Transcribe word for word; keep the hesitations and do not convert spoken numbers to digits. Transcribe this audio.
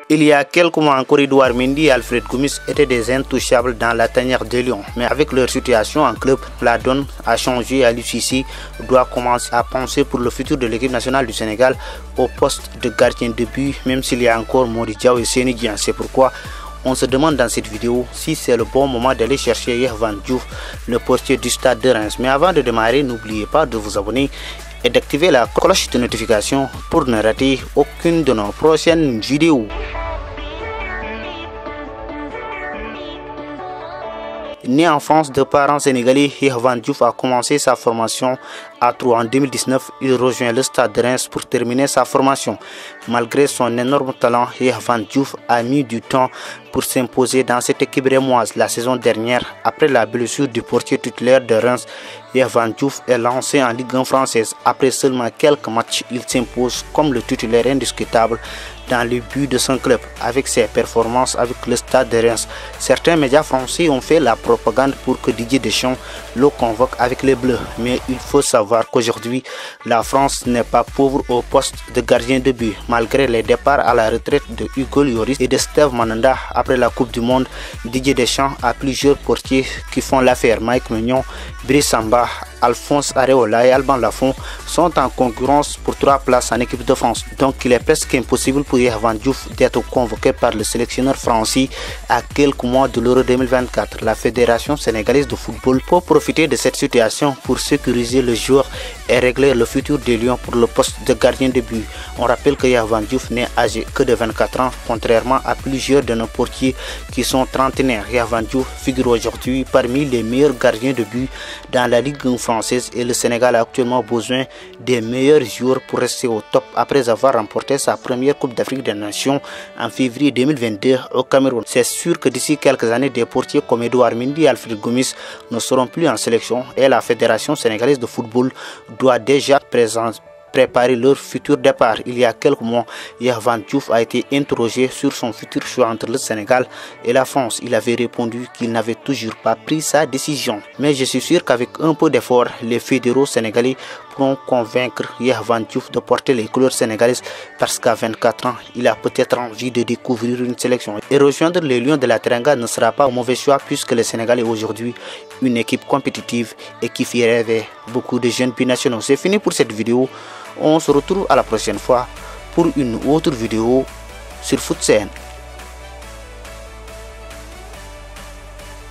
Il y a quelques mois encore, Edouard Mendy et Alfred Gomis étaient des intouchables dans la tanière de Lyon. Mais avec leur situation en club, la donne a changé et Aliou Cissé doit commencer à penser pour le futur de l'équipe nationale du Sénégal au poste de gardien de but, même s'il y a encore Mody Diaw et Seny Dieng. C'est pourquoi on se demande dans cette vidéo si c'est le bon moment d'aller chercher Yehvan Diouf, le portier du Stade de Reims. Mais avant de démarrer, n'oubliez pas de vous abonner et d'activer la cloche de notification pour ne rater aucune de nos prochaines vidéos. Né en France de parents sénégalais, Yehvan Diouf a commencé sa formation à Troyes en deux mille dix-neuf. Il rejoint le Stade de Reims pour terminer sa formation. Malgré son énorme talent, Yehvan Diouf a mis du temps pour s'imposer dans cette équipe rémoise. La saison dernière, après la blessure du portier titulaire de Reims, Yehvan Diouf est lancé en Ligue un française. Après seulement quelques matchs, il s'impose comme le titulaire indiscutable dans le but de son club. Avec ses performances avec le Stade de Reims, certains médias français ont fait la propagande pour que Didier Deschamps le convoque avec les Bleus. Mais il faut savoir qu'aujourd'hui, la France n'est pas pauvre au poste de gardien de but. Malgré les départs à la retraite de Hugo Lloris et de Steve Mandanda après la Coupe du Monde, Didier Deschamps a plusieurs portiers qui font l'affaire. Mike Maignan, Brice Samba, Alphonse Areola et Alban Lafont sont en concurrence pour trois places en équipe de France. Donc il est presque impossible pour Yehvan Diouf d'être convoqué par le sélectionneur français à quelques mois de l'Euro deux mille vingt-quatre. La Fédération sénégalaise de football peut profiter de cette situation pour sécuriser le joueur et régler le futur des Lions pour le poste de gardien de but. On rappelle que Yehvan Diouf n'est âgé que de vingt-quatre ans, contrairement à plusieurs de nos portiers qui sont trentenaires. Yehvan Diouf figure aujourd'hui parmi les meilleurs gardiens de but dans la Ligue un française et le Sénégal a actuellement besoin des meilleurs joueurs pour rester au top après avoir remporté sa première Coupe d'Afrique des Nations en février deux mille vingt-deux au Cameroun. C'est sûr que d'ici quelques années, des portiers comme Edouard Mendy et Alfred Gomis ne seront plus en sélection et la Fédération sénégalaise de football doit déjà présenter préparer leur futur départ. Il y a quelques mois, Yehvan Diouf a été interrogé sur son futur choix entre le Sénégal et la France. Il avait répondu qu'il n'avait toujours pas pris sa décision. Mais je suis sûr qu'avec un peu d'effort, les fédéraux sénégalais pourront convaincre Yehvan Diouf de porter les couleurs sénégalaises parce qu'à vingt-quatre ans, il a peut-être envie de découvrir une sélection. Et rejoindre les Lions de la Teranga ne sera pas un mauvais choix puisque le Sénégal est aujourd'hui une équipe compétitive et qui fait rêver beaucoup de jeunes binationaux. C'est fini pour cette vidéo. On se retrouve à la prochaine fois pour une autre vidéo sur FootScene.